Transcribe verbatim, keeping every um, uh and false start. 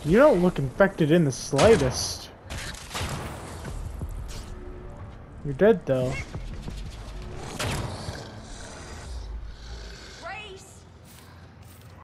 You don't look infected in the slightest. You're dead though.